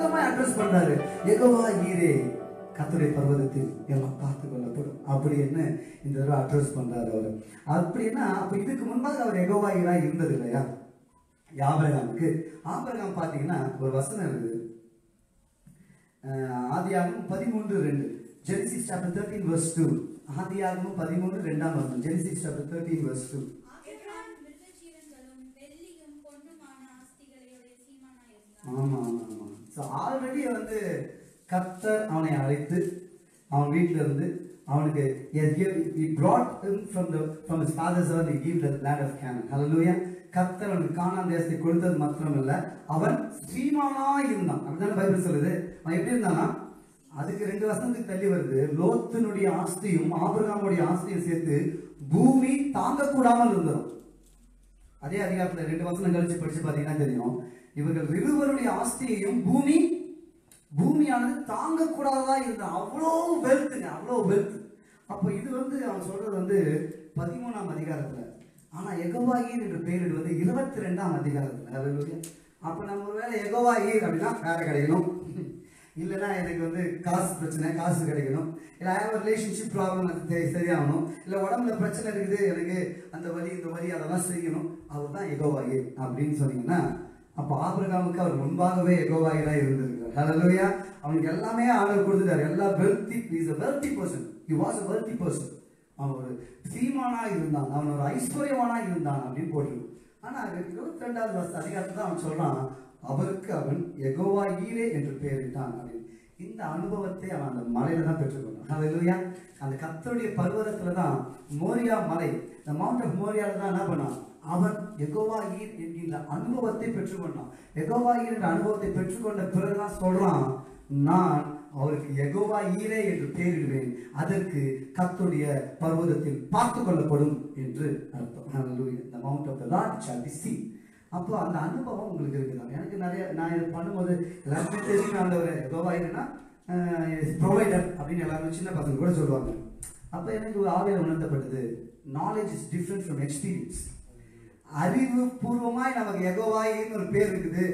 விதமாய் அட்ரஸ் பண்றாரு. யெகோவா ஈரே, கர்த்தருடைய பர்வதத்தில் எல்லாம் பார்த்து கொள்ளப்படும் அப்படின்னு இந்த தடவை அட்ரஸ் பண்றாரு அவர். அப்படின்னா அப்ப இதுக்கு முன்பாக அவர் யெகோவா ஈரா இருந்தது இல்லையா ஆபிரகாமுக்கு. ஆபிரகாம் பாத்தீங்கன்னா ஒரு வசனம் இருக்குது, ஆதியாகமம் 13:2, ஜெனசிஸ் சாப்டர் 13 verse 2. ஆதியாகமம் 13:2 வசனம், ஜெனசிஸ் சாப்டர் 13 verse 2. ஆமா ஆமா ஆமா. சோ ஆல்ரெடி வந்து கர்த்தர் அவனை அழைத்து அவன் வீட்டில இருந்து அவனுக்கு he brought him from his father's house, he gave the land of Canaan. Hallelujah. கர்த்தர் அவனுக்கு கானான் தேசத்தை கொடுத்தது மாத்திரமல்ல, அவன் ஸ்ரீமானாய் இருந்தான். அப்படிதானே பைபிள் சொல்லுது. அவன் எப்படி இருந்தானா, அதுக்கு 2 வசனத்துக்கு தள்ளி வருது, லோத்தினுடைய ஆஸ்தியும் ஆபிரகாமுடைய ஆஸ்தியும் சேர்த்து பூமி தாங்க கூடாமல் இருந்தோம். அதே அதிகாரத்துல 2 வசனம் கழிச்சு படிச்சு பாத்தீங்கன்னா தெரியும், இவர்கள் இருவருடைய ஆஸ்தியையும் பூமியானது தாங்க கூடாததா இருந்த அவ்வளோ வெல்த்துங்க, அவ்வளோ வெல்த். அப்போ இது வந்து அவன் சொல்றது வந்து 13ஆம் அதிகாரத்துல. ஆனா யெகோவா ஈர் என்று பெயரிடுவது 22ஆம் அதிகாரத்துல. ஹல்லேலூயா. அப்ப நம்ம ஒருவேளை யெகோவா ஈர் அப்படின்னா வேலை கிடைக்கணும், இல்லைன்னா எனக்கு வந்து காசு பிரச்சனை, காசு கிடைக்கணும், இல்லை ஐ ஹேவ் ரிலேஷன்ஷிப் ப்ராப்ளம், அது சரியாகணும், இல்லை உடம்புல பிரச்சனை இருக்குது, எனக்கு அந்த வலி இந்த வலி அதெல்லாம் செய்யணும், அவர் தான் யெகோவா ஈர் அப்படின்னு சொன்னீங்கன்னா, அப்ப ஆபிரகாமுக்கு அவர் முன்பாகவே யெகோவா ஈரா இருந்திருக்கிறார். ஹல்லேலூயா. அவனுக்கு எல்லாமே ஆண்டவர் கொடுத்துட்டாரு. எல்லா wealthy, is a wealthy person, he was a wealthy person. அவன் ஒரு சீமானா இருந்தான், அவன் ஒரு ஐஸ்வர்யவானா இருந்தான் அப்படின்னு போட்டிருக்கும். ஆனா 22வது வருஷ அதிகாரத்துல அவன் சொல்றான், அவருக்கு அவன் யெகோவா ஈரே என்று பெயரிட்டான் அப்படின்னு. இந்த அனுபவத்தை அவன் அந்த மலையில தான் பெற்றுக்கொண்டான். ஹல்லேலூயா. அந்த கர்த்தருடைய பர்வதத்துல தான், மோரியா மலை, the mount of மோரியால தான் என்ன பண்ணான், அவன் யெகோவா ஈர் என்கின்ற அனுபவத்தை பெற்றுக்கொண்டான். யெகோவா ஈர் என்ற அனுபவத்தை பெற்றுக்கொண்ட பிறகுதான் சொல்றான், நான் அவருக்கு யெகோவா ஈரே என்று பெயரிடுவேன், அதற்கு கர்த்தருடைய பர்வதத்தில் பார்த்து கொள்ளப்படும் என்று அர்த்தம். ஹல்லேலூயா. the mount of the Lord shall be seen. அப்போ அந்த அனுபவம் உங்களுக்கு இருக்குதான். எனக்கு நிறைய, நான் இதை பண்ணும்போது எல்லாருமே தெரியும், ஆண்டவர் யெகோவா ஈர்னா ப்ரொவைடர் அப்படின்னு எல்லாரும் சின்ன பசங்க கூட சொல்லுவாங்க. அப்ப எனக்கு ஒரு ஆவியில உணர்த்தப்பட்டது, knowledge is different from experience. அறிவு பூர்வமாய் நமக்கு யெகோவா ஈர்னு ஒரு பேர் இருக்குது.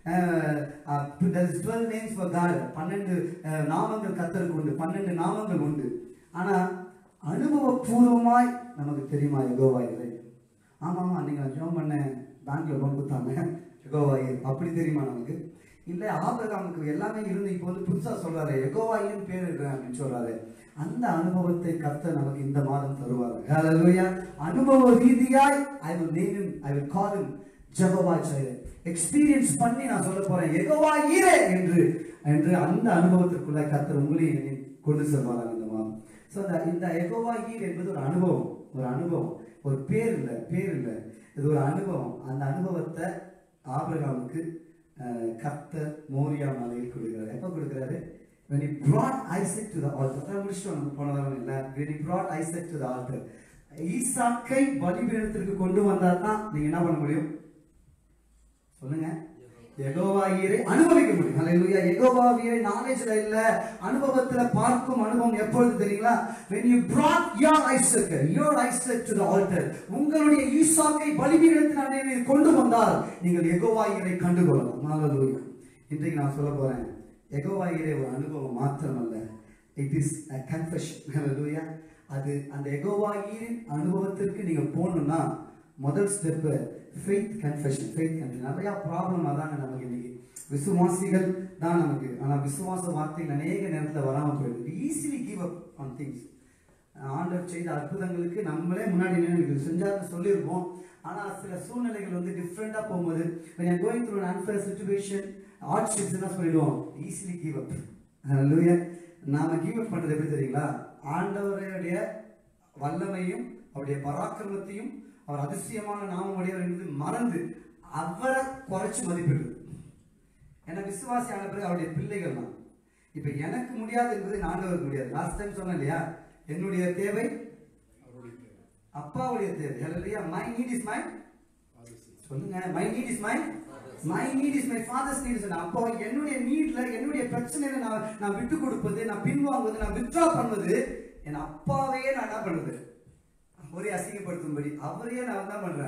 there is 12 names for God. 12 நாமங்கள் கர்த்தருக்கு உண்டு, 12 நாமங்கள் உண்டு. ஆனா அனுபவபூர்வமாய் நமக்கு தெரியுமா யெகோவா ஈர்? ஆமா நீங்க ஜெபம் பண்ண பேங்க்ல லோன் கொடுத்தாங்க, யெகோவா ஈர் அப்படி தெரியுமா நமக்கு? இல்ல ஆபிரகாமுக்கு எல்லாமே இருந்து இப்போ வந்து புதுசா சொல்றாரு யெகோவா ஈர்னு பேர் இருக்கிறேன் அப்படின்னு சொல்றாரு. அந்த அனுபவத்தை கர்த்தர் நமக்கு இந்த மாதம் தருவார். ஹல்லேலூயா. அனுபவ ரீதியாய் I will name him, I will call him Jehovah Jireh. Experience பண்ணி நான் சொல்ல போறேன் யெகோவா ஈரே என்று அந்த அனுபவத்திற்குள்ள கர்த்தர் உங்களையும் கொண்டு செல்வார் இந்த மாதம். சோ இந்த யெகோவா ஈர் என்பது ஒரு அனுபவம், ஒரு பேர் இல்ல, இது ஒரு அனுபவம். அந்த அனுபவத்தை ஆபிரகாமுக்கு கர்த்தர் மோரியா மலையில் கொடுக்கிறார். எப்ப கொடுக்கிறாரு? when he brought Isaac to the altar. அத முடிச்சிட்டோம் போன வாரம் இல்ல. when he brought Isaac to the altar, ஈசாக்கை பலிபீடத்திற்கு கொண்டு வந்தாதான் நீங்க என்ன பண்ண முடியும் சொல்லுங்க? யெகோவா ஈரை அனுபவிக்க முடியும். ஹல்லேலூயா. யெகோவா ஈரை நாலேஜ்ல இல்ல, அனுபவத்துல பார்க்கும் அனுபவம் எப்பொழுது தெரியுங்களா? when you brought your Isaac to the altar, உங்களுடைய ஈசாக்கை பலிபீடத்திற்கு கொண்டு வந்தால் நீங்கள் யெகோவா ஈரை கண்டுகொள்ளலாம். ஹல்லேலூயா. இன்றைக்கு நான் சொல்ல போறேன், யெகோவா ஈரே ஒரு அனுபவம் மாத்திரமல்ல, it is a confession. ஹல்லேலூயா. அது அந்த யெகோவா ஈரின் அனுபவத்திற்கு நீங்க போகணும்னா முதல் ஸ்டெப் ஃபெய்த் கன்ஃபெஷன். நிறைய ப்ராப்ளம் அதாங்க நமக்கு இன்னைக்கு. விசுவாசிகள் தான் நமக்கு, ஆனா விசுவாச வார்த்தைகள் அநேக நேரத்தில் வராம போயிடுது. Easily give up on things. ஆண்டவர் செய்த அற்புதங்களுக்கு நம்மளே முன்னாடி நின்று செஞ்சாருன்னு சொல்லியிருப்போம். ஆனா சில சூழ்நிலைகள் வந்து டிஃப்ரெண்டா போகும்போது when you are going through an unfair situation, hardships என்ன சொல்லிடுவோம்? Easily give up. ஹல்லேலூயா. நாம கிவ் அப் பண்றது எப்படி தெரியுங்களா? ஆண்டவருடைய வல்லமையும் அவருடைய பராக்கிரமத்தையும் அவர் அதிசயமான நாமமுடையவர் என்பது மறந்து அவரை குறைச்சு மதிப்பிடுது. ஏன்னா விசுவாசி ஆன பிறகு அவருடைய பிள்ளைகள் தான். இப்ப எனக்கு முடியாது என்பது ஆண்டவருக்கு முடியாது. லாஸ்ட் டைம் சொன்னேன் இல்லையா, என்னுடைய தேவை அப்பாவுடைய தேவை. ஹல்லேலூயா. my need is my சொல்லுங்க, my need is my father's need. அப்போ என்னுடைய நீட்ல, என்னுடைய பிரச்சனையில நான் விட்டு கொடுப்பது, நான் பின்வாங்குவது, நான் வித்ட்ரா பண்ணுவது, என் அப்பாவையே நான் என்ன பண்றது? ஒரே அசிங்கப்படுத்தும்படி அவரையே நான் என்ன பண்றேன்?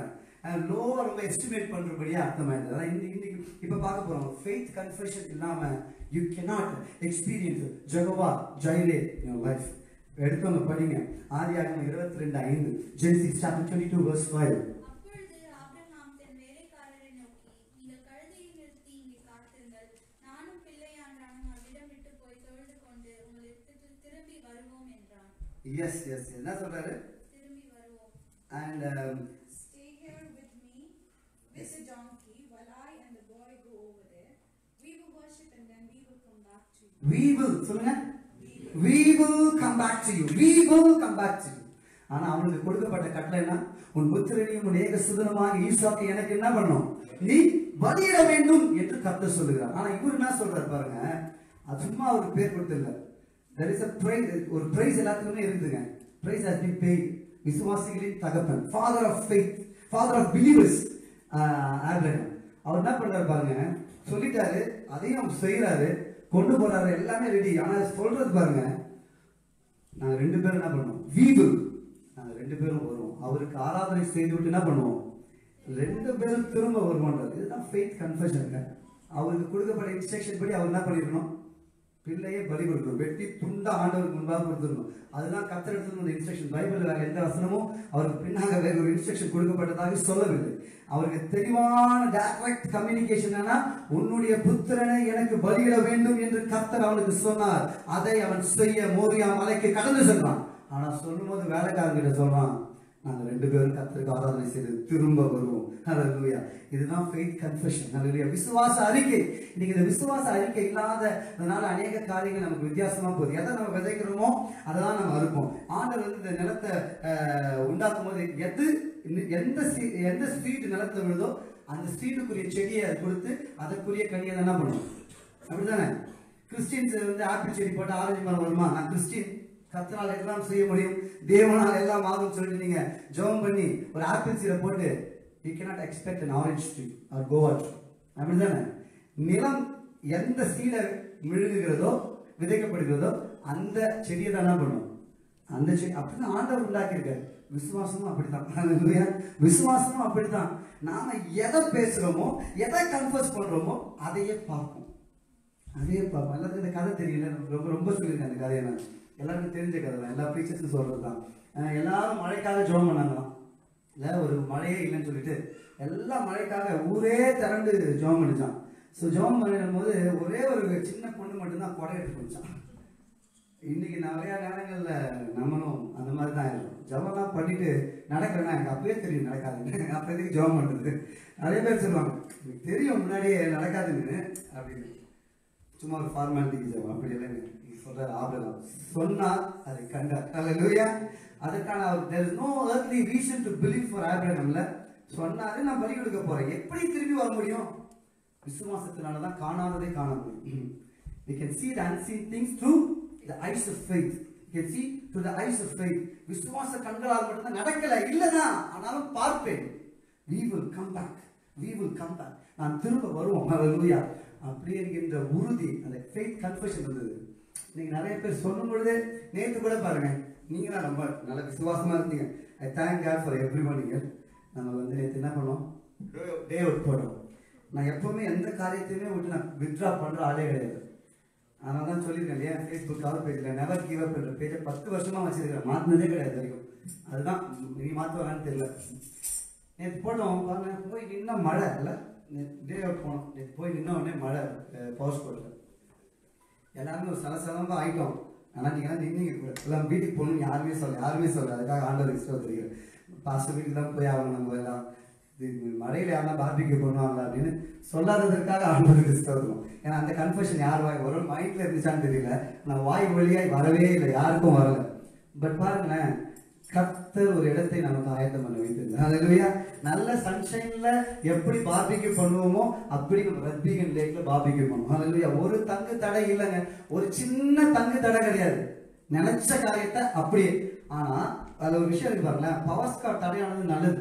லோவா ரொம்ப எஸ்டிமேட் பண்றபடியே அர்த்தமாயிருது. அதான் இன்னைக்கு இப்ப பார்க்க போறோம். ஃபெய்த் கன்ஃபெஷன் இல்லாம you cannot experience Jehovah Jireh in your life. எடுத்தவங்க படிங்க. ஆதியாகமம் 22:5. Genesis chapter 22 verse 5. அப்பொழுது ஆபிரகாம் தன் வேலைக்காரரை நோக்கி, நீங்கள் கழுதையை நிறுத்தி இங்கே காத்திருங்கள், நானும் பிள்ளையாண்டானும் அவ்விடம் விட்டு போய் தொழுது கொண்டு உங்களுக்கு திரும்பி வருவோம் என்றான். Yes. என்ன சொல்றாரு? திரும்பி வருவோம். And stay here with me with the donkey while I and the boy go over there. We will worship and then we will come back to you. we will சொல்லுங்க. we will come back to you. we will come back to you. ஆனா அவனுக்கு கொடுக்கப்பட்ட கட்டளை என்ன? உன் புத்திரனையும் உன் ஏகசுதனமாக ஈசாக்கை எனக்கு என்ன பண்ணும்? நீ பலியிட வேண்டும் என்று கர்த்தர் சொல்லுகிறார். ஆனா இவர் என்ன சொல்றாரு பாருங்க, அது சும்மா ஒரு பேர் கொடுத்தில்ல. there is a praise, ஒரு பிரைஸ் எல்லாத்துக்குமே இருக்குதுங்க. praise has been paid. விசுவாசிகளின் தகப்பன், father of faith, father of believers, Abraham. அவர் என்ன பண்றாரு பாருங்க, சொல்லிட்டாரு, அதையும் அவர் செய்யறாரு, கொண்டு போறாரு, எல்லாமே ரெடி. ஆனா சொல்றது பாருங்க, நாங்க 2 பேரும் என்ன பண்ணுவோம்? we will, நாங்க 2 பேரும் வருவோம். அவருக்கு ஆராதனை செய்து விட்டு என்ன பண்ணுவோம்? 2 பேரும் திரும்ப வருவோன்றது. இதுதான் ஃபெய்த் கன்ஃபெஷன். அவருக்கு கொடுக்கப்பட்ட இன்ஸ்ட்ரக்ஷன் படி அவர் என்ன பண்ணிருக்கணும்? பிள்ளையே பலி கொடுக்கணும். வெட்டி துண்டா ஆண்டவருக்கு முன்பாக கொடுத்துடணும். அதுதான் கர்த்தர் எடுத்து இன்ஸ்ட்ரக்ஷன். பைபிள் வேற எந்த வசனமும் அவருக்கு பின்னாக வேற ஒரு இன்ஸ்ட்ரக்ஷன் கொடுக்கப்பட்டதாக சொல்லவில்லை. அவருக்கு தெளிவான டைரக்ட் கம்யூனிகேஷன் என்னன்னா, உன்னுடைய புத்திரனை எனக்கு பலியிட வேண்டும் என்று கர்த்தர் அவனுக்கு சொன்னார். அதை அவன் செய்ய மோரியா மலைக்கு கடந்து சென்றான். ஆனா சொல்லும் போது வேலைக்காரங்கிட்ட சொல்றான், நாங்க 2 பேரும் கர்த்தருக்கு ஆராதனை செய்து திரும்ப வருவோம். ஹல்லேலூயா. இதுதான் ஃபெய்த் கன்ஃபெஷன். ஹல்லேலூயா. விசுவாச அறிக்கை. இன்னைக்கு இந்த விசுவாச அறிக்கை இல்லாததுனால அநேக காரியங்கள் நமக்கு வித்தியாசமா போகுது. எதை நம்ம விதைக்கிறோமோ அதை தான் நம்ம அறுப்போம். ஆண்டவர் வந்து இந்த நிலத்தை உண்டாக்கும் போது எந்த ஸ்பீட் நிலத்தை விழுதோ அந்த ஸ்பீடுக்குரிய செடியை கொடுத்து அதற்குரிய கனியை என்ன பண்ணுவோம்? அப்படித்தானே? கிறிஸ்டின்ஸ் வந்து ஆப்பிள் செடி போட்டு ஆரஞ்சு மரம் வருமா? நான் கிறிஸ்டின், கர்த்தரால் எல்லாம் செய்ய முடியும், தேவனால் எல்லாம் ஆகும் சொல்லிட்டு நீங்க ஜெபம் பண்ணி ஒரு ஆப்பிள் சீடை போட்டு you cannot expect an orange tree or guava tree. அப்படிதானே? நிலம் எந்த சீடை விழுகுகிறதோ விதைக்கப்படுகிறதோ அந்த செடியை தான் என்ன பண்ணும்? அந்த செடி. அப்படிதான் ஆண்டவர் உண்டாக்கியிருக்காரு. விசுவாசமும் அப்படித்தான். ஹல்லேலூயா. விசுவாசமும் அப்படித்தான். நாம எதை பேசுறோமோ எதை கன்ஃபர்ஸ் பண்றோமோ அதையே பார்ப்போம். அதையே பார்ப்போம். எல்லாத்துக்கும் இந்த கதை தெரியல, ரொம்ப சொல்லியிருக்கேன் அந்த கதையை. நான் எல்லாருக்கும் தெரிஞ்ச கதை தான், எல்லா டீச்சர்ஸும் சொல்றது தான். எல்லாரும் மழைக்காக ஜெபம் பண்ணாங்களாம். இல்லை, ஒரு மழையே இல்லைன்னு சொல்லிட்டு எல்லாம் மழைக்காக ஊரே திரண்டு ஜெபம் பண்ணிச்சான். ஸோ ஜெபம் பண்ணிடும் போது ஒரே ஒரு சின்ன பொண்ணு மட்டும்தான் கொடை எடுத்து போச்சான். இன்னைக்கு நிறையா நேரங்களில் நம்மளும் அந்த மாதிரி தான் இருக்கும். ஜெபம்லாம் பண்ணிட்டு நடக்கிறேன்னா எனக்கு அப்பவே தெரியும் நடக்காதுன்னு. அப்போ எதுக்கு ஜெபம் பண்ணுறது? நிறைய பேர் சொல்லுவாங்க, எனக்கு தெரியும் முன்னாடியே நடக்காதுன்னு அப்படின்னு. சும்மா ஒரு ஃபார்மாலிட்டிக்கு ஜெபம் அப்படி இல்லைன்னு சொல்ற ஆபிரகாம் சொன்னார், அதை கண்டார். ஹல்லேலூயா. அதற்கான there is no earthly reason to believe for Abrahamல சொன்னாரு, நான் பலி கொடுக்க போறேன். எப்படி திரும்பி வர முடியும்? விசுவாசத்தினால தான் காணாததை காண முடியும். We can see the unseen things through the eyes of faith. You can see through the eyes of faith. விசுவாச கண்களால் மட்டும்தான் நடக்கல இல்லதான், ஆனாலும் பார்ப்பேன். We will come back. We will come back. நான் திரும்ப வருவோம். ஹல்லேலூயா. அப்படியே என்கின்ற உறுதி, அந்த ஃபெய்த் கன்ஃபெஷன் வந்தது. நீங்க நிறைய பேர் சொல்லும் பொழுது நேற்று கூட பாருங்க, நீங்க தான் ரொம்ப நல்ல விசுவாசமா இருந்தீங்க. I thank God for everyone here. நம்ம வந்து நேற்று என்ன பண்ணோம்? டே அவுட் போடுறோம். நான் எப்பவுமே எந்த காரியத்தையுமே விட்டு நான் வித்ட்ரா பண்ற ஆளே கிடையாது. அதனால தான் சொல்லியிருக்கேன் இல்லையா, ஃபேஸ்புக் கவர் பேஜில் நெவர் கிவ் அப் என்ற பேஜை 10 வருஷமா வச்சிருக்கிறேன். மாற்றினதே கிடையாது வரைக்கும். அதுதான் நீ மாற்றுவாங்கன்னு தெரியல. நேற்று போட்டோம் பாருங்க, போய் நின்ன மழை இல்லை, டே அவுட் போனோம். நேற்று போய் நின்ன உடனே மழை பவர் ஸ்போர்ட்டில் எல்லாருமே ஒரு சலசலமாக ஆகிட்டோம். ஆனால் நீங்கள் நின்னீங்க கூட எல்லாம் வீட்டுக்கு போகணும்னு யாருமே சொல்ல. அதுக்காக ஆண்டவர் இஷ்டம் தெரியும். பாஸ்டர் வீட்டுக்கு தான் போய் ஆகணும், நம்ம எல்லாம் இது மழையில் யாரெல்லாம் பார்பிக்யூ பண்ணுவாங்களா அப்படின்னு சொல்லாததற்காக ஆண்டவருக்கு இஷ்டம். ஏன்னா அந்த கன்ஃபெஷன் யார் வாய் ஒரு மைண்டில் இருந்துச்சான்னு தெரியல, நான் வாய் வழியாய் வரவே இல்லை, யாருக்கும் வரல. பட் பாருங்களேன், கர்த்தர் ஒரு இடத்தை நமக்கு ஆயத்தம் பண்ண வைத்திருந்தார். ஹல்லேலூயா. நல்ல சன்ஷைன்ல எப்படி பார்பிக்யூ பண்ணுவோமோ அப்படி நம்ம ரத்பீகன் லேக்ல பார்பிக்யூ பண்ணுவோம். ஹல்லேலூயா. ஒரு தங்கு தடை இல்லைங்க, ஒரு சின்ன தங்கு தடை கிடையாது. நினைச்ச காரியத்தை அப்படியே. ஆனா அதுல ஒரு விஷயம் இருக்கு பாருங்களேன், பவர் ஸ்காட் தடையானது நல்லது.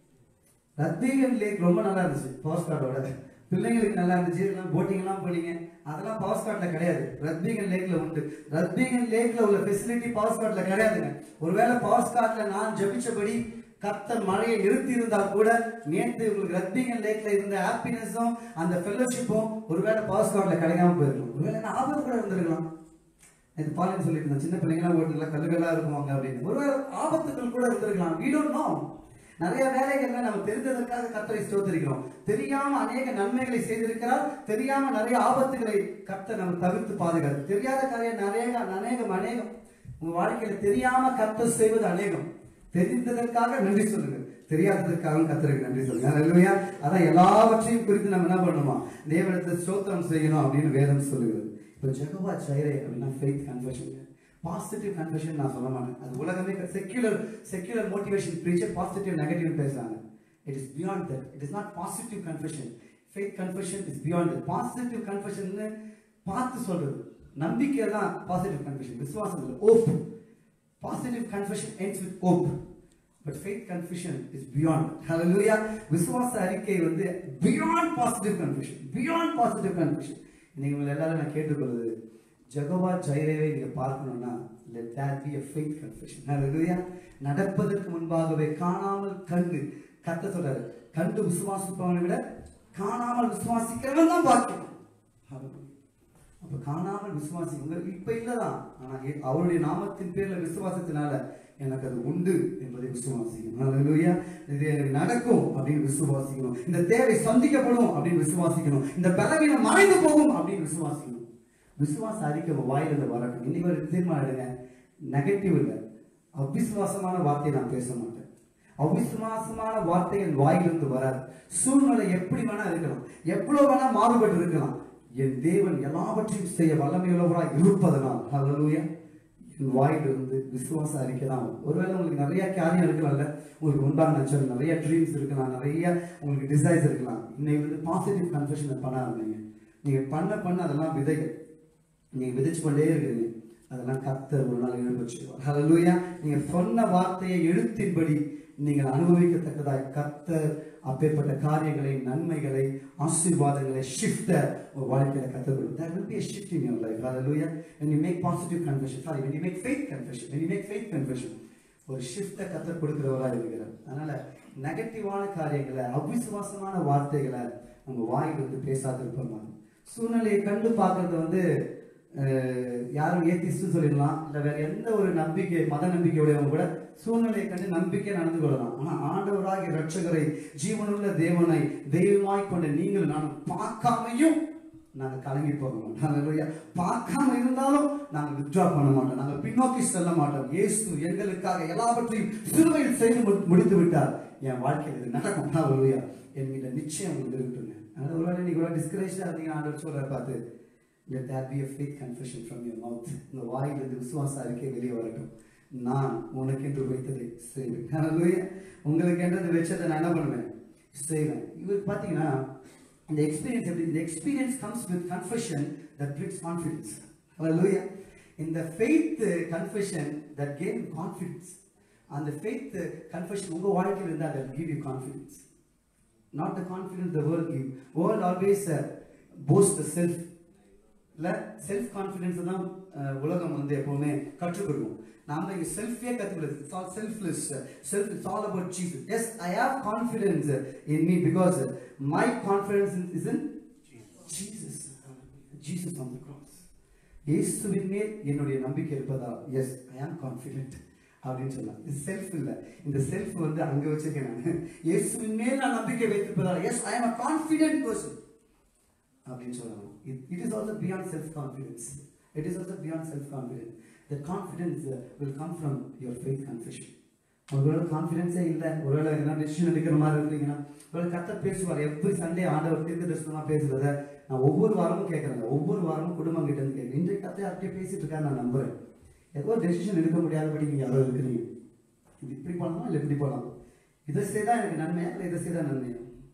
ரத்பீகன் லேக் ரொம்ப நல்லா இருந்துச்சு பவர் ஸ்காட்டோட. பிள்ளைங்களுக்கு நல்லா இருந்துச்சு, போட்டிங் எல்லாம் போனீங்க. அதெல்லாம் பவர் ஸ்காட்ல கிடையாது, ரத்பீகன் லேக்ல உண்டு. ரத்பீகன் லேக்ல உள்ள ஃபெசிலிட்டி பவர் ஸ்காட்ல கிடையாதுங்க. ஒருவேளை பவர் ஸ்காட்ல நான் ஜபிச்சபடி கர்த்தர் மழையை நிறுத்தி இருந்தால் கூட நேற்று உங்களுக்கு ரக்பிங் லேக்ல இருந்த ஹாப்பினஸும் அந்த ஃபெல்லோஷிப்பும் ஒருவேளை பாஸ்கார்ட்ல கிடைக்காம போயிருக்கலாம். ஒருவேளை ஆபத்து கூட இருந்திருக்கலாம். இது பாலின்னு சொல்லிட்டு இருந்தேன், சின்ன பிள்ளைங்களாம் ஓட்டுங்களா கல்லுகளா இருக்குவாங்க அப்படின்னு. ஒருவேளை ஆபத்துகள் கூட இருந்திருக்கலாம். we don't know. நிறைய வேலைகள்ல நம்ம தெரிந்ததற்காக கர்த்தரை ஸ்தோத்திரிக்கிறோம். தெரியாம அநேக நன்மைகளை செய்திருக்கிறார். தெரியாம நிறைய ஆபத்துகளை கர்த்தர் நம்ம தவிர்த்து பாதுகாத்து. தெரியாத காரியம் அநேகம் உங்க வாழ்க்கையில தெரியாம கர்த்தர் செய்வது அநேகம். தெரிந்ததற்காக நன்றி சொல்லுங்க, தெரியாததற்காக கர்த்தருக்கு நன்றி சொல்லுங்க. அல்லேலூயா. அதான் எல்லாவற்றையும் குறித்து நம்ம என்ன பண்ணணுமா, தேவனிடத்தை ஸ்தோத்திரம் செய்யணும் அப்படின்னு வேதம் சொல்லுகிறது. இப்போ ஜெகோவா ஜைரே அப்படின்னா ஃபெய்த் கன்ஃபெஷன், பாசிட்டிவ் கன்ஃபெஷன் நான் சொல்ல மாட்டேன். அது உலகமே secular motivation preacher positive negative பேசுறாங்க. It is beyond that. It is not positive confession. Faith confession is beyond that. Positive confession பார்த்து சொல்றது, நம்பிக்கை தான் பாசிட்டிவ் கன்ஃபெஷன். விசுவாசம் இல்லை, hope. Positive confession ends with hope, but faith confession is beyond. Hallelujah. விசுவாச அறிக்கை வந்து beyond positive confession, beyond positive confession. இன்னைக்கு உங்களை எல்லாரும் நான் கேட்டுக்கொள்வது, ஜெகோவா ஜைரேவை நீங்க பார்க்கணும்னா let that be a faith confession. Hallelujah. நடப்பதற்கு முன்பாகவே காணாமல் கண்டு, கர்த்தர் சொல்றாரு, கண்டு விசுவாசிப்பவனை விட காணாமல் விசுவாசிக்கிறவன் தான் பாக்கியம். அப்ப காணாமல் விசுவாசிங்க இப்ப இல்லதான், ஆனா அவருடைய நாமத்தின் பேர்ல விசுவாசத்தினால எனக்கு அது உண்டு என்பதை விசுவாசிக்கணும். ஹல்லேலூயா. இது எனக்கு நடக்கும் அப்படின்னு விசுவாசிக்கணும். இந்த தேவை சந்திக்கப்படும் அப்படின்னு விசுவாசிக்கணும். இந்த பலவீனம் மறைந்து போகும் அப்படின்னு விசுவாசிக்கணும். விசுவாச அறிக்கை வாயிலிருந்து வரட்டும். இன்னைக்கு ஒரு தீர்மானம் எடுங்க, நெகட்டிவ் இல்லை, அவிசுவாசமான வார்த்தையை நான் பேச மாட்டேன். அவிசுவாசமான வார்த்தைகள் வாயிலிருந்து வராது. சூழ்நிலை எப்படி வேணா இருக்கலாம், எவ்வளவு வேணா மாறுபட்டு இருக்கலாம், என் தேவன் எல்லாவற்றையும் செய்ய வல்லமையுள்ளவராய் இருப்பதனால் ஹல்லேலூயா என் வாயிலிருந்து விசுவாச அறிக்கை தான். ஒருவேளை உங்களுக்கு நிறைய காரியம் இருக்கலாம்ல, உங்களுக்கு உண்டான நச்சல், நிறைய ட்ரீம்ஸ் இருக்கலாம், நிறைய உங்களுக்கு டிசைர்ஸ் இருக்கலாம். இன்னைக்கு வந்து பாசிட்டிவ் கன்ஃபெஷன் பண்ண ஆரம்பிங்க. நீங்க பண்ண அதெல்லாம் விதைகள், நீங்க விதைச்சு கொண்டே இருக்கிறீங்க. அதெல்லாம் கர்த்தர் ஒரு நாள் எழுப்பச்சுவார். ஹல்லேலூயா. நீங்க சொன்ன வார்த்தையை எழுத்தின்படி நீங்கள் அனுபவிக்கத்தக்கதாய் கர்த்தர் அப்பேற்பட்ட காரியங்களை, நன்மைகளை, ஆசீர்வாதங்களை, ஷிஃப்ட ஒரு வாழ்க்கையில கற்றுக்கொள்ளும். There will be a shift in your life. Hallelujah. When you make positive confession, when you make faith confession, ஒரு ஷிஃப்ட கர்த்தர் கொடுக்கிறவராக இருக்கிறார். அதனால நெகட்டிவான காரியங்களை, அவிசுவாசமான வார்த்தைகளை உங்க வாயில் வந்து பேசாதிருப்போம். சூழ்நிலையை கண்டு பார்க்கறது வந்து யாரும் ஏத்திஸ்ட்னு சொல்லிடலாம், இல்ல வேற எந்த ஒரு நம்பிக்கை, மத நம்பிக்கையுடையவங்க கூட சூழ்நிலையை கண்டு நம்பிக்கை நடந்து கொள்ளலாம். ஆனா ஆண்டவராகிய ரட்சகரை, ஜீவனுள்ள தேவனை தெய்வமாய் கொண்ட நீங்கள் நான் பார்க்காமையும் நாங்க கலங்கி போக மாட்டோம். ஹல்லேலூயா. பார்க்காம இருந்தாலும் நாங்க வித்ட்ரா பண்ண மாட்டோம், நாங்க பின்னோக்கி செல்ல மாட்டோம். இயேசு எங்களுக்காக எல்லாவற்றையும் சிலுவையில் செய்து முடித்து விட்டார். என் வாழ்க்கையில் இது நடக்கும். ஹல்லேலூயா என்கிற நிச்சயம் உங்களுக்கு இருக்குங்க. அதனால ஒருவேளை நீங்க கூட டிஸ்கரேஜா இருந்தீங்க, ஆண்டவர் சொல்ற பார்த்து, let there be a faith confession from your mouth. இந்த வாயிலிருந்து விசுவாச அறிக்கை வெளியே வரட்டும். நான் உனக்கென்று வைத்ததை செய்வேன். ஹல்லேலூயா. உங்களுக்கு என்றது வச்சதை நான் என்ன பண்ணுவேன், செய்வேன். இவர் பாத்தீங்கன்னா இந்த எக்ஸ்பீரியன்ஸ் எப்படி, இந்த experience comes with confession that brings confidence. Hallelujah. In the faith confession that gave you confidence, and the faith confession உங்க வாழ்க்கையில் இருந்தா that give you confidence, not the confidence the world give. World always boast the self, இல்ல self confidence தான் உலகம் வந்து எப்பவுமே கற்றுக்கொள்வோம். நாம இங்க செல்ஃபே கத்துக்கிறது. It's all selfless. It's all about Jesus. Yes, I have confidence in me because my confidence is in Jesus. Jesus on the cross. இயேசுவின் மேல் என்னுடைய நம்பிக்கை இருப்பதா, எஸ் ஐ ஆம் கான்ஃபிடென்ட் அப்படின்னு சொல்லலாம். இது செல்ஃப் இல்ல, இந்த செல்ஃப் வந்து அங்க வச்சிருக்கேன் நான். இயேசுவின் மேல் நான் நம்பிக்கை வைத்திருப்பதா, எஸ் ஐ ஆம் a confident person அப்படின்னு சொல்லலாம். It is also beyond self-confidence. It is also beyond self-confidence. The confidence will come from your faith confession. ஒருவேளை கான்ஃபிடன்ஸே இல்லை, ஒருவேளை என்ன டெசிஷன் எடுக்கிற மாதிரி இருக்கீங்கன்னா, ஒருவேளை கர்த்தர் பேசுவார். எவ்ரி சண்டே ஆண்டவர் தீர்க்க தரிசனமா பேசுறத நான் ஒவ்வொரு வாரமும் கேட்கறேன். ஒவ்வொரு வாரமும் குடும்பம் கிட்ட இருந்து கேட்கிறேன். இன்றைக்கு கர்த்தர் அப்படியே பேசிட்டு இருக்காரு நான் நம்புறேன். ஏதோ டெசிஷன் எடுக்க முடியாதபடி நீங்க யாரோ இருக்கிறீங்க. இது இப்படி போகலாமா இல்லை இப்படி போகலாம், இதை செய்தா எனக்கு நன்மையா இல்லை இதை செய்தா நன்மையா.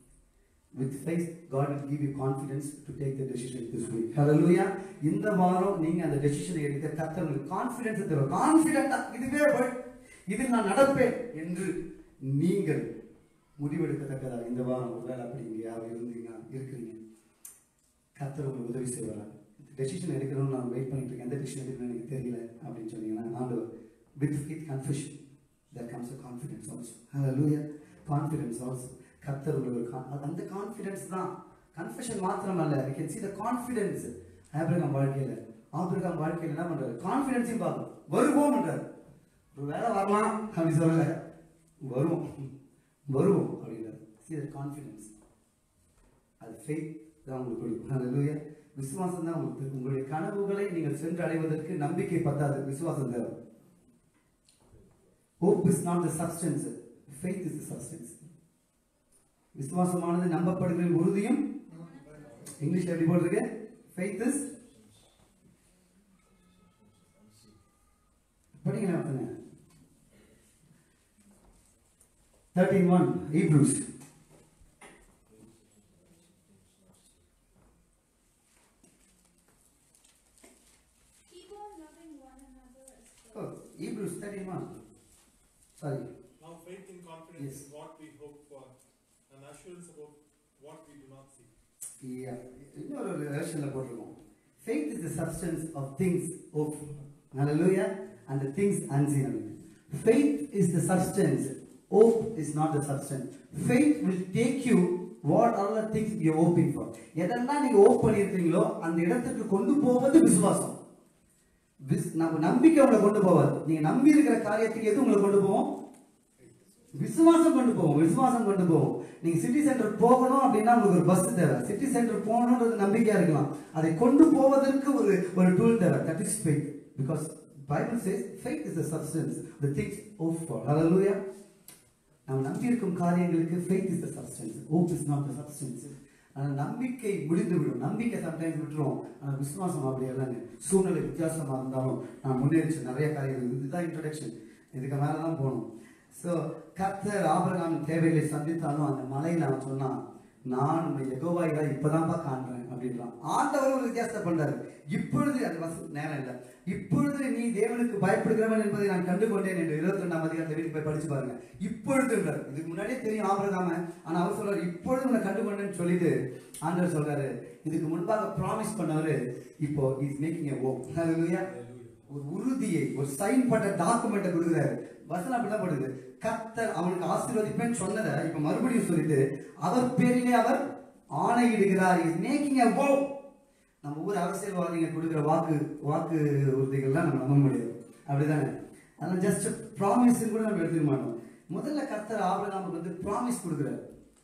With faith, God will give you confidence to take the decision this week. Hallelujah. இந்த வாரம் நீங்க அந்த டெசிஷனை எடுக்க கர்த்தர் உங்களுக்கு கான்ஃபிடன்ஸ் தருவார். கான்ஃபிடென்ட்டா இதுவே இதில் நான் நடப்பேன் என்று நீங்கள் முடிவெடுக்கத்தக்கதா இந்த வாரம் ஒருவேளை அப்படி இங்க யாரும் இருக்கிறீங்க, கர்த்தர் உங்களுக்கு உதவி செய்வார். டெசிஷன் எடுக்கணும்னு நான் வெயிட் பண்ணிட்டு இருக்கேன், எந்த டெசிஷன் எடுக்கணும்னு எனக்கு தெரியல அப்படின்னு சொன்னீங்கன்னா, ஆண்டவர் with faith confession there comes a confidence also. Hallelujah. Confidence also. கர்த்தர் உங்களுக்கு அந்த கான்ஃபிடன்ஸ் தான். கன்ஃபெஷன் மாத்திரம் அல்ல. we can see the confidence. Abraham வாழ்க்கையில் என்ன பண்றாரு? கான்ஃபிடன்ஸையும் பார்க்கணும். வருவோம்ன்றார். ஒரு வேலை வரலாம் அப்படி சொல்லல, வருவோம் அப்படின்றார். see the confidence. அது faith தான் உங்களுக்கு கொடுக்கும். Hallelujah. விசுவாசம் தான் உங்களுக்கு. உங்களுடைய கனவுகளை நீங்கள் சென்று அடைவதற்கு நம்பிக்கை பத்தாது, விசுவாசம் தேவை. Hope is not the substance, faith is the substance. விசுவாசமானது நம்பப்படுகிற உறுதியும், இங்கிலீஷ்ல எப்படி போட்டிருக்கு? faith is படிங்க ஒருத்தங்க 13:1 Hebrews. Hebrews 13:1. Sorry. Now faith and confidence in what we hope for, and assurance about what we do not see. Yeah. இன்னொரு வெர்ஷன்ல போட்டுருக்கோம். Faith is the substance of things hoped for. Hallelujah. And the things unseen. Faith is the substance. Hope is not the substance. Faith will take you what are the things you are hoping for. எதெல்லாம் நீங்க hope பண்ணியிருக்கீங்களோ அந்த இடத்துக்கு கொண்டு போவது விசுவாசம். நம்ம நம்பிக்கை உங்களை கொண்டு போவாது. நீங்க நம்பி இருக்கிற காரியத்துக்கு எது உங்களை கொண்டு போவோம்? விசுவாசம் கொண்டு போவோம். நீங்க சிட்டி சென்டர் போகணும் அப்படின்னா உங்களுக்கு ஒரு பஸ் தேவை. சிட்டி சென்டர் போகணும்ன்றது நம்பிக்கையா இருக்கலாம். அதை கொண்டு போவதற்கு ஒரு டூல் தேவை. That is faith. Because Bible says faith is the substance, the things hoped for. Hallelujah. நாம் நம்பி இருக்கும் காரியங்களுக்கு faith is the substance. Hope is not the substance. ஆனால் நம்பிக்கை முடிந்துவிடும். நம்பிக்கை சம்டைம்ஸ் விட்டுரும். ஆனால் விசுவாசம் அப்படி இல்லைங்க. சூழ்நிலை வித்தியாசமாக இருந்தாலும் நான் முன்னேறிச்சு நிறைய காரியங்கள். இதுதான் இன்ட்ரடக்ஷன். இதுக்கு மேலே தான் போகணும். ஸோ கர்த்தர் ஆபிரகாமின் தேவைகளை சந்தித்தாலும் அந்த மலையில் அவன் சொன்னான், நான் உன்னை யெகோவாயிரா இப்பதான்ப்பா காண்றேன் அப்படின்றான். ஆண்டவர் ஒரு வித்தியாசத்தை பண்றாரு. இப்பொழுது அது நேரம் இல்லை. இப்பொழுது நீ தேவனுக்கு பயப்படுகிறவன் என்பதை நான் கண்டு கொண்டேன் என்று 22ஆம் அதிகாரத்தை வீட்டுக்கு போய் படிச்சு பாருங்க. இப்பொழுதுன்றார். இதுக்கு முன்னாடியே தெரியும் ஆபிரகாம, ஆனா அவர் சொல்றாரு இப்பொழுது உன்னை கண்டு கொண்டேன்னு சொல்லிட்டு ஆண்டவர் சொல்றாரு. இதுக்கு முன்பாக ப்ராமிஸ் பண்ணவரு இப்போ இஸ் மேக்கிங் எ ஓப். ஹல்லேலூயா. ஒரு உறுதியை, ஒரு சைன் பண்ண டாக்குமெண்ட்டை கொடுக்குறாரு. வசனம் அப்படிதான் போடுது. கர்த்தர் அவனுக்கு ஆசீர்வதிப்பேன்னு சொன்னதை இப்ப மறுபடியும் சொல்லிட்டு அவர் பேரிலே அவர் ஆணையிடுகிறார். இஸ் மேக்கிங் எ ஓப். நம்ம ஊர் அரசியல்வாதிகள் கொடுக்குற வாக்கு உறுதிகள்லாம் நம்ம நம்ப முடியாது. அப்படிதானே? அதனால ஜஸ்ட் ப்ராமிஸ் கூட நம்ம எடுத்துக்க மாட்டோம். முதல்ல கர்த்தர் ஆபிரகாமுக்கு வந்து ப்ராமிஸ் கொடுக்குறாரு.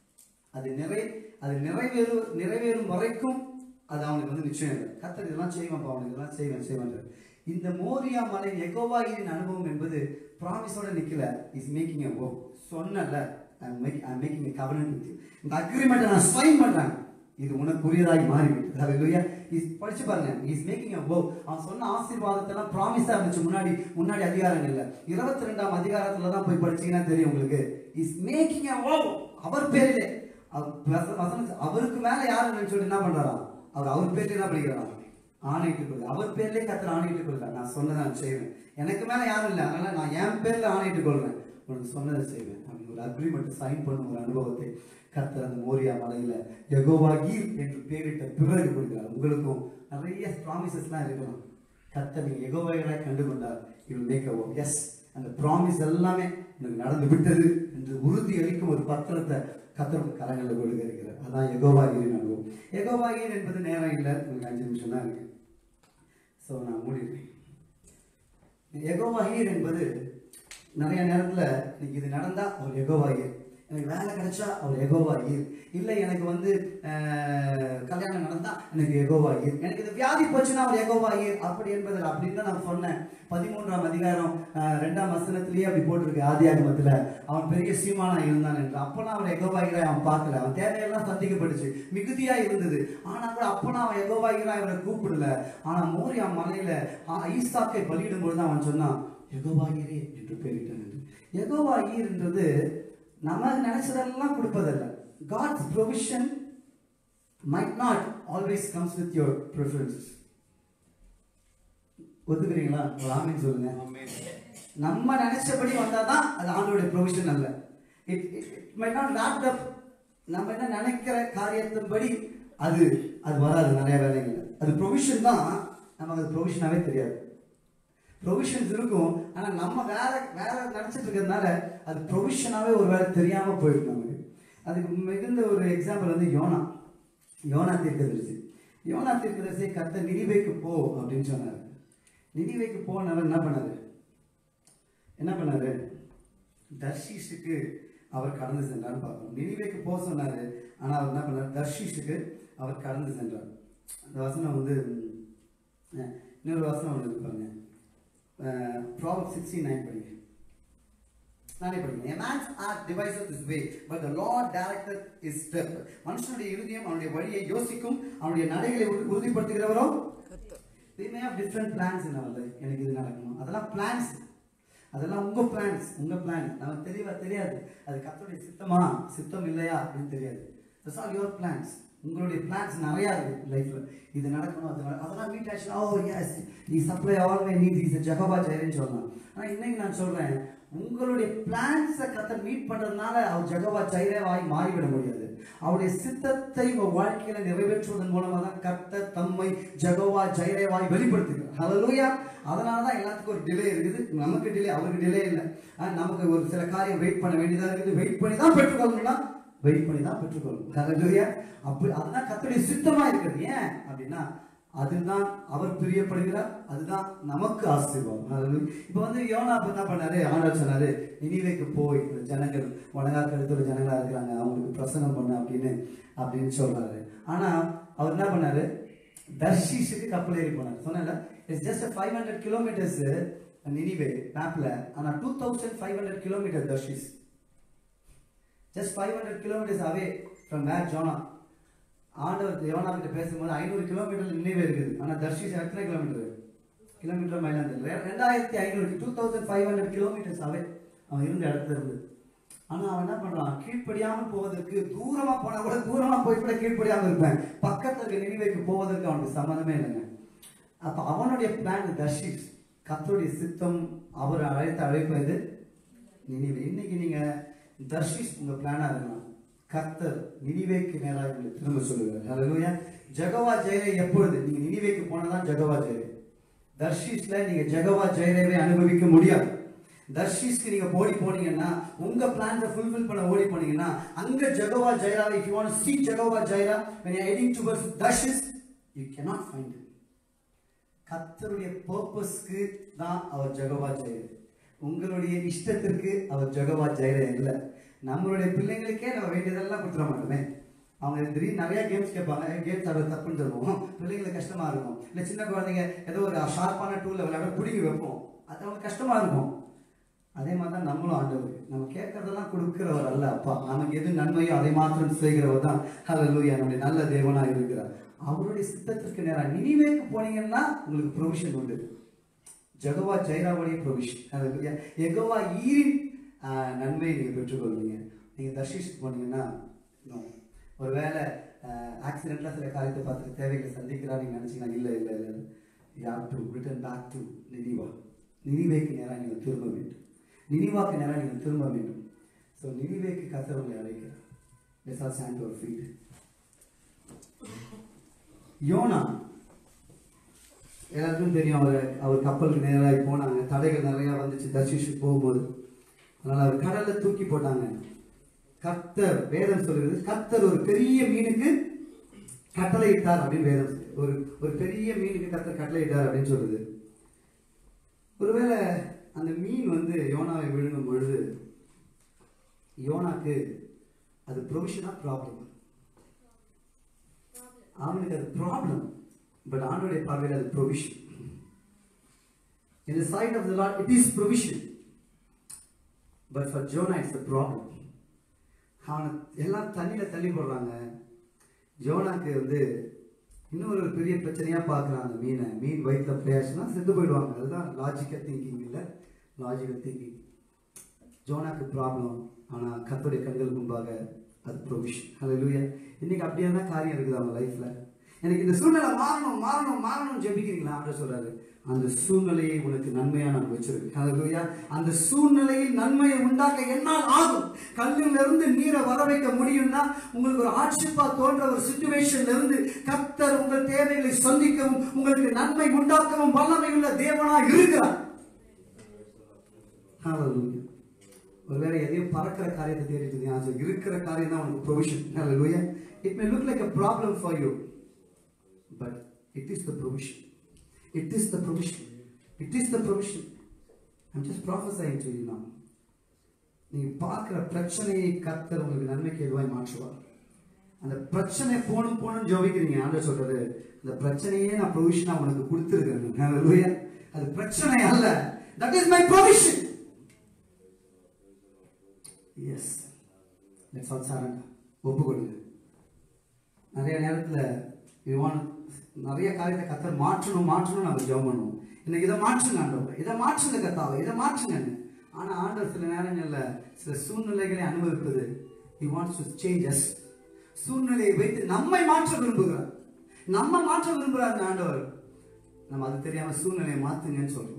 அது நிறைவேறும் வரைக்கும் அது அவனுக்கு வந்து நிச்சயம் இல்லை. கர்த்தர் இதெல்லாம் செய்வான், அவனுக்கு இதெல்லாம் செய்வேன். இந்த மோரியா மலை யெகோவாயின் அனுபவம் என்பது ப்ராமிஸோட நிக்கல. Is making a oath. சொன்னல I'm making a covenant with you. இந்த அக்ரிமெண்ட் நான் சைன் பண்றேன். இது உனக்குரியதாய் மாறிவிட்டது. ஹல்லேலூயா. படிச்சு பாருங்க. Is making a oath. அவன் சொன்ன ஆசீர்வாதத்தெல்லாம் ப்ராமிஸா இருந்துச்சு. முன்னாடி அதிகாரம் இல்ல. 22ஆம் அதிகாரத்துல தான் போய் படிச்சீங்கன்னா தெரியும் உங்களுக்கு. இஸ் மேக்கிங் எ ஓப். அவர் பேரிலே அவருக்கு மேல யாருன்னு சொல்லி என்ன பண்றாராம்? அவர் பேர்ல என்ன பண்ணிக்கிறாராம்? ஆணையிட்டுக் கொள்ளுங்க. அவர் பேர்லயே கர்த்தர் ஆணையிட்டுக் கொள்ளுங்க. நான் சொன்னதை நான் செய்வேன். எனக்கு மேல யாரும் இல்லை, அதனால நான் என் பேர்ல ஆணையிட்டுக் கொள்றேன். உனக்கு சொன்னதை செய்வேன் அப்படின்னு ஒரு அக்ரிமெண்ட் சைன் பண்ணும் ஒரு அனுபவத்தை கர்த்தர் அந்த மோரியா மலையில யெகோவா ஈர் என்று பேரிட்ட பிறகு கொடுக்கிறார். உங்களுக்கும் நிறைய ப்ராமிசஸ்லாம் இருக்கலாம். கர்த்தர் நீங்க யெகோவாவை கண்டு கொண்டார். You will make a oath. Yes, அந்த ப்ராமிஸ் எல்லாமே எனக்கு நடந்து விட்டது என்று உறுதி அளிக்கும் ஒரு பத்திரத்தை கர்த்தர் கரங்களில் கொடுக்க இருக்கிறார். அதான் யெகோவா ஈரின் அனுபவம். யெகோவா ஈர் என்பது நேரம் இல்லை, உங்களுக்கு 5 நிமிஷம் தான் இருக்கு. ஸோ நான் மூடிடுறேன். யெகோவா ஈர் என்பது நிறைய நேரத்தில் இன்னைக்கு இது நடந்தா அவர் யெகோவா ஈர், எனக்கு வேலை கிடைச்சா அவர் யெகோவா ஈர், இல்லை எனக்கு வந்து கல்யாணம் நடந்தா எனக்கு யெகோவா ஈர், எனக்கு இது வியாதி போச்சுன்னா அவர் யெகோவா ஈர் அப்படி என்பது அப்படின்னு தான் நான் சொன்னேன். 13ஆம் அதிகாரம் 2ஆம் வசனத்திலேயே அப்படி போட்டிருக்கு. ஆதியாகமத்துல அவன் பெரிய சீமானா இருந்தான் என்று. அப்பனா அவன் யெகோவா ஈரா அவன் பார்க்கல. அவன் தேவையெல்லாம் சந்திக்கப்பட்டுச்சு, மிகுதியா இருந்தது. ஆனா கூட அப்பனா அவன் யெகோவா ஈரா இவனை கூப்பிடல. ஆனா மோரியா மலையில ஈசாக்கை பலியிடும் பொழுது அவன் சொன்னான் யெகோவா ஈரே என்று பேரிட்டான். யெகோவா ஈர் என்றது நம்ம நினைச்சதெல்லாம் கொடுப்பதல்ல. God's provision might not always comes with your preferences. ஒத்துக்கிறீங்களா? ஒரு ஆமென் சொல்லுங்க. நம்ம நினைச்சபடி வந்தாதான் அது ஆண்டவருடைய ப்ரொவிஷன் அல்ல. It might not wrapped up. நம்ம என்ன நினைக்கிற காரியத்தின்படி அது வராது. நிறைய வேலைகள் அது ப்ரொவிஷன் தான், நமக்கு அது ப்ரொவிஷனாவே தெரியாது. ப்ரொவிஷன்ஸ் இருக்கும். ஆனா நம்ம வேற வேற நினைச்சிட்டு இருக்கிறதுனால அது ப்ரொவிஷனாவே ஒரு வேலை தெரியாம போயிடும் நமக்கு. அதுக்கு மிகுந்த ஒரு எக்ஸாம்பிள் வந்து யோனா தீர்க்கதரிசி. யோனா தீர்க்கதரிசி கர்த்தர் நினிவேக்கு போ அப்படின்னு சொன்னாரு. நினிவேக்கு போனவர் என்ன பண்ணாரு? தர்ஷீஷுக்கு அவர் கடந்து சென்றார்னு பார்க்கணும். நினிவேக்கு போக சொன்னாரு, ஆனா அவர் என்ன பண்ணார்? தர்ஷீஷுக்கு அவர் கடந்து சென்றார். அந்த வசனம் வந்து இன்னொரு வசனம் ஒன்று இருப்பாங்க. Proverbs 69 படிங்க. நானே படிக்கிறேன். A man's heart deviseth his way, but the Lord directeth his step. மனுஷனுடைய இருதயம் அவனுடைய வழியை யோசிக்கும், அவனுடைய நடைகளை உறுதிப்படுத்துகிறவரோ. We may have different plans in our life. எனக்கு இது நடக்கணும், அதெல்லாம் பிளான்ஸ், அதெல்லாம் உங்க பிளான்ஸ், உங்க பிளான். நமக்கு தெரியாது அது கர்த்தருடைய சித்தம் இல்லையா அப்படின்னு தெரியாது. That's all your plans. உங்களுடைய பிளான்ஸ் நிறைய இருக்கு லைஃப்ல. இது நடக்கணும், அதெல்லாம் மீட் ஆச்சு. ஓ எஸ், நீ supply all my needs, is Jehovah ஜைரேன்னு சொல்லலாம். ஆனா இன்னைக்கு நான் சொல்றேன், உங்களுடைய பிளான்ஸை கர்த்தர் மீட் பண்றதுனால அவர் ஜெகோவா ஜைரேவாய் மாறிவிட முடியாது. அவருடைய சித்தத்தை உங்க வாழ்க்கையில நிறைவேற்றுவதன் மூலமா தான் கர்த்தர் தம்மை ஜெகோவா ஜைரேவாய் வெளிப்படுத்துகிறார். ஹல்லேலூயா. அதனாலதான் எல்லாத்துக்கும் ஒரு டிலே இருக்குது. நமக்கு டிலே, அவருக்கு டிலே இல்லை. நமக்கு ஒரு சில காரியம் வெயிட் பண்ண வேண்டியதா இருக்குது. வெயிட் பண்ணி தான் பெற்றுக்கொள்ளணும்னா வெயிட் பண்ணி தான் பெற்றுக்கொள்ளும். ஹல்லேலூயா. அப்படி அதுதான் கர்த்தருடைய சித்தமா இருக்கிறது. ஏன் அப்படின்னா அதுதான் அவர் பிரியப்படுகிறார், அதுதான் நமக்கு ஆசீர்வாதம். ஹல்லேலூயா. இப்போ வந்து யோனா என்ன பண்ணாரு? ஆண்டவர் சொன்னாரு, நினிவேக்கு போய் இந்த ஜனங்கள் வணங்கா கருத்துள்ள ஜனங்களா இருக்கிறாங்க, அவங்களுக்கு பிரசங்கம் பண்ண அப்படின்னு சொல்றாரு. ஆனா அவர் என்ன பண்ணாரு? தர்ஷீஷுக்கு கப்பல் ஏறி போனார். சொன்னால இட்ஸ் ஜஸ்ட் 500 கிலோமீட்டர்ஸ் நினிவே மேப்ல. ஆனா 2500 kilometre Tarshish. Just 500 kilometers away from where Jonah. ஆண்டவர் யோனா கிட்ட பேசும்போது 500 கிலோமீட்டர் நினைவே இருக்குது. ஆனா தர்ஷீஷ் எத்தனை கிலோமீட்டர் மைல் அந்த 2500 2500 கிலோமீட்டர்ஸ் அவே அவன் இருந்த இடத்துல இருந்து. ஆனா அவன் என்ன பண்றான்? கீழ்ப்படியாமல் போவதற்கு, தூரமா போனா கூட தூரமா போய் கூட கீழ்ப்படியாமல் இருப்பேன், பக்கத்துல இருக்க நினைவேக்கு போவதற்கு அவனுக்கு சம்மந்தமே இல்லைங்க. அப்ப அவனுடைய பிளான் தர்ஷீஷ். கர்த்தருடைய சித்தம் அவர் அழைப்பது நினிவே. இன்னைக்கு நீங்க தர்ஷீஷ் உங்க பிளானா இருக்கலாம். கர்த்தர் நினிவேக்கு நேராக உங்களை திரும்ப சொல்லுவார். ஹல்லேலூயா. ஜெகோவா ஜைரே எப்பொழுது நீங்க நினிவேக்கு போனதான் ஜெகோவா ஜைரே. தர்ஷீஷ்ல நீங்க ஜெகோவா ஜைரேவை அனுபவிக்க முடியாது. தர்ஷீஷ்க்கு நீங்க ஓடி போனீங்கன்னா, உங்க பிளான்ஸை ஃபுல்ஃபில் பண்ண ஓடி போனீங்கன்னா, அங்க ஜெகோவா ஜைராவை, if you want to see Jehovah Jireh when you are heading towards Tarshish, you cannot find it. கர்த்தருடைய பர்பஸ்க்கு தான் அவர் ஜெகோவா ஜைரே. உங்களுடைய இஷ்டத்திற்கு அவர் ஜெகோவா ஜைரே இல்லை. நம்மளுடைய பிள்ளைங்களுக்கே நம்ம வேண்டியதெல்லாம் கொடுத்துட மாட்டோமே. அவங்க திடீர்னு நிறைய கேம்ஸ் கேட்பாங்க, கேம்ஸ் ஆடுறது தப்புன்னு சொல்லுவோம், பிள்ளைங்களுக்கு கஷ்டமா இருக்கும். இல்லை சின்ன குழந்தைங்க ஏதோ ஒரு ஷார்ப்பான டூல்ல விளையாட பிடிங்கி வைப்போம், அது அவங்களுக்கு கஷ்டமா இருக்கும். அதே மாதிரி தான் நம்மளும் ஆண்டவர், நம்ம கேட்கறதெல்லாம் கொடுக்கிறவர் அல்ல அப்பா. நமக்கு எது நன்மையோ அதை மாத்திரம் செய்கிறவர் தான். ஹல்லேலூயா. நம்முடைய நல்ல தேவனா இருக்கிறார். அவருடைய சித்தத்திற்கு நேரம் நினிவேக்கு போனீங்கன்னா உங்களுக்கு ப்ரொவிஷன் உண்டு. ஜெகோவா ஜைராவுடைய ப்ரொவிஷன். ஹல்லேலூயா. யெகோவா ஈரின் நன்மையை நீங்க பெற்றுக்கொள்வீங்க. நீங்க தர்ஷீஷுக்கு போனீங்கன்னா ஒருவேளை ஆக்சிடென்ட்ல சில காரியத்தை பார்த்துட்டு தேவைகளை சந்திக்கிறா நீங்க நினைச்சீங்கன்னா இல்லை இல்லை இல்லை, you have to return back to Nineveh. நினிவேக்கு நேராக நீங்கள் திரும்ப வேண்டும். நினிவாக்கு நேராக நீங்கள் திரும்ப வேண்டும். ஸோ நினிவேக்கு கர்த்தர் உங்களை அழைக்கிறார். லெட்ஸ் ஆல் ஸ்டாண்ட் டு அவர் ஃபீட். யோனா எல்லாருக்கும் தெரியும், அவர் கப்பலுக்கு நேராக போனாங்க. தடைகள் நிறையா வந்துச்சு தர்ஷீஷுக்கு போகும்போது. அதனால அவர் கடல்ல தூக்கி போட்டாங்க. கர்த்தர், வேதம் சொல்லுகிறது, கர்த்தர் ஒரு பெரிய மீனுக்கு கட்டளையிட்டார் அப்படின்னு வேதம். ஒரு பெரிய மீனுக்கு கர்த்தர் கட்டளையிட்டார் அப்படின்னு சொல்லுது. ஒருவேளை அந்த மீன் வந்து யோனாவை விழுங்கும் பொழுது யோனாக்கு அது ப்ரொவிஷனா ப்ராப்ளம்? அவனுக்கு அது ப்ராப்ளம். பட் ஆண்டவருடைய பார்வையில் அது provision. In the sight of the Lord it is provision, but for Jonah it's a problem. அவனை எல்லாம் தண்ணியில தள்ளி போடுறாங்க. ஜோனாக்கு வந்து இன்னொரு பெரிய பிரச்சனையா பார்க்குறாங்க. மீன் வயிற்றுல பிளேயர்ஸ்னா செத்து போயிடுவாங்க. அதுதான் லாஜிக்கல் திங்கிங். இல்லை, லாஜிக்கல் திங்கிங். ஜோனாக்கு ப்ராப்ளம், ஆனால் கர்த்தருடைய கண்களுக்கு முன்பாக அது ப்ரொவிஷன். ஹல்லேலூயா. இன்னைக்கு அப்படியே தான் காரியம் இருக்குது அவங்க லைஃப்ல. எனக்கு இந்த சூழ்நிலை மாறணும் ஜெபிக்கிறீங்களா? ஆண்டவர் சொல்றாரு, அந்த சூழ்நிலையை உனக்கு நன்மையா நான் வச்சிருக்கேன். ஹல்லேலூயா. அந்த சூழ்நிலையில் நன்மையை உண்டாக்க என்னால் ஆகும். கல்லில் இருந்து நீரை வர வைக்க முடியும்னா, உங்களுக்கு ஒரு ஆட்சிப்பா தோன்ற ஒரு சிச்சுவேஷன்ல இருந்து கர்த்தர் உங்கள் தேவைகளை சந்திக்கவும் உங்களுக்கு நன்மை உண்டாக்கவும் வல்லமை உள்ள தேவனா இருக்கிறார். Hallelujah. ஒருவேளை எதையும் பறக்கிற காரியத்தை தேடிட்டு இருந்தீங்க, இருக்கிற காரியம் தான் உனக்கு provision. Hallelujah. It may look like a problem for you, but it is the provision. It is the provision. It is the provision. I'm just prophesying to you now. நீ பார்க்கிற பிரச்சனையை கர்த்தர் உங்களுக்கு நன்மைக்கு எதுவாய் மாற்றுவார். அந்த பிரச்சனை போணும் ஜெபிக்கிறீங்க, ஆண்டவர் சொல்றாரு அந்த பிரச்சனையே நான் ப்ரொவிஷனா உனக்கு கொடுத்திருக்கேன். ஹalleluya. அது பிரச்சனை அல்ல. That is my provision. Yes. Let's all surrender. ஒப்புக்கொடுங்க. நிறைய நேரத்தில் நிறைய காரியத்தை கர்த்தர் மாற்றணும் நம்ம ஜெபம் பண்ணுவோம். இன்னைக்கு இதை மாற்றுங்க ஆண்டவர், இதை மாற்றுங்க கர்த்தாவே, இதை மாற்றுங்க. ஆனா ஆண்டவர் சில நேரங்களில் சில சூழ்நிலைகளை அனுபவிப்பது, he wants to change us. சூழ்நிலையை வைத்து நம்மை மாற்ற விரும்புகிறார். நம்ம மாற்ற விரும்புகிறார் ஆண்டவர். நம்ம அது தெரியாம சூழ்நிலையை மாத்துங்கன்னு சொல்றோம்.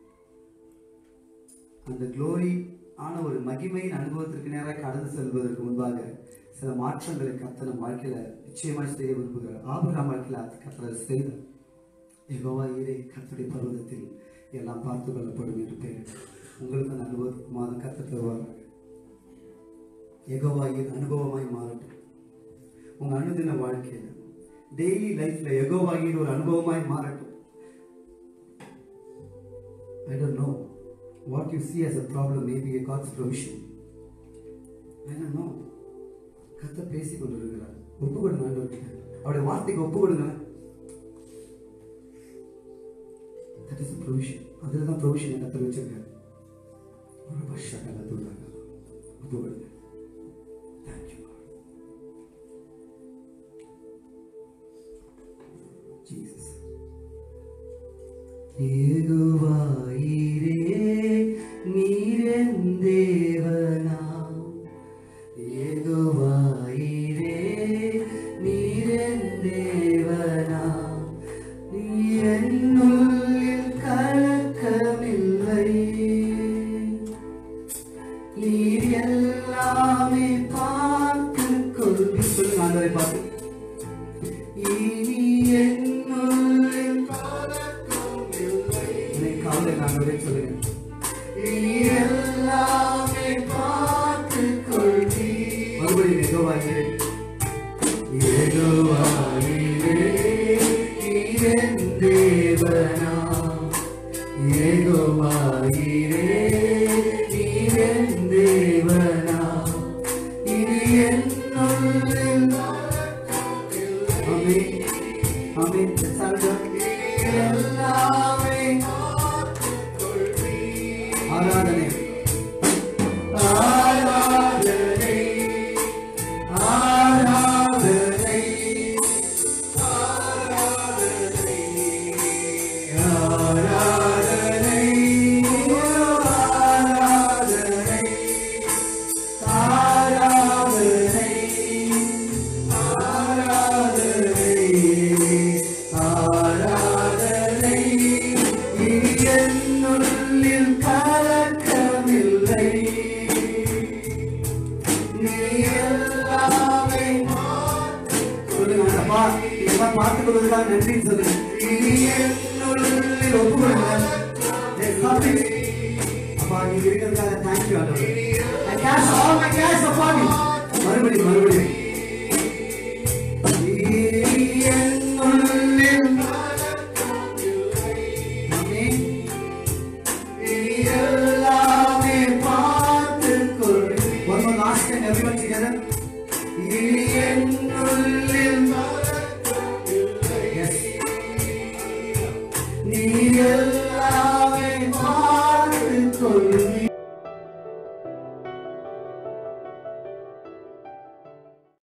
அந்த க்ளோரி ஆன ஒரு மகிமையின் அனுபவத்திற்கு நேராக கடந்து செல்வதற்கு முன்பாக சில மாற்றங்களை கர்த்தர் வாழ்க்கையில நிச்சயமாய் செய்ய விரும்புகிறார். ஆபிரகாம் வாழ்க்கையில கர்த்தர் செய்தார். யெகோவா ஈரே கர்த்தருடைய பர்வதத்தில் எல்லாம் பார்த்து கொள்ளப்படும் என்று பெயர். உங்களுக்கு அந்த அனுபவத்துக்கு மாதம் கர்த்தர் தருவார்கள். யெகோவா ஈர் அனுபவமாய் மாறட்டும். உங்க அனுதின வாழ்க்கையில டெய்லி லைஃப்ல யெகோவா ஈர் ஒரு அனுபவமாய் மாறட்டும். I don't know what you see as a problem may be a God's provision. I don't know. கர்த்தர் பேசிக் கொண்டிருக்கிறார். ஒப்பு கொடுங்க ஆண்டவருக்கு, அவருடைய வார்த்தைக்கு ஒப்பு கொடுங்க. That is a provision. அதுதான் provision கர்த்தர் வச்சிருக்கார். ஒரு பஷக்கல துர்ராக ஒப்பு கொடுங்க. Thank you Lord. Jesus. Jehovah ஈரே நீரென் தேவனாம். யெகோவா ஈரே நீரென் தேவனாம். நீ என்னுள்ளில் கலக்கமில்லை. நீர் எல்லாமே பார்த்துக் கொள்ளும். சொல்லுங்க ஆண்டவரை பார்த்து. இனி என்னுள்ளில் ஆண்டவரே சொல்லுங்க. நீர் எல்லாமே பார்த்துக் கொள்வி. மறுபடியும் யெகோவா ஈரே, யெகோவா ஈரே நீரென் தேவனாம். யெகோவா ஈரே நீரென் தேவனாம். இனி என்னுள்ளில் ஆமென் ஆமென் எல்லாமே ஆராதனை ஆராதனை ஆராதனை ஆராதனை ஆராதனை ஆராதனை ஆராதனை ஆராதனை இனி என்னுள்ளில் கலக்கமில்லை. நீ எல்லாமே சொல்லுங்க. இதெல்லாம் பார்த்துக் கொள்வதற்காக நன்றின்னு சொல்லுங்க. இனி என்னுள்ளில் ஒப்புக்கொள்ளுங்க. அப்பா நீங்க இருக்கிறதுக்காக தேங்க்யூ ஆண்டவரே. I cast all my cares upon you. மறுபடியும் என்னுள்ளில் எல்லாமே பார்த்துக் கொள். One more last time everyone together. என்னுள்ளில்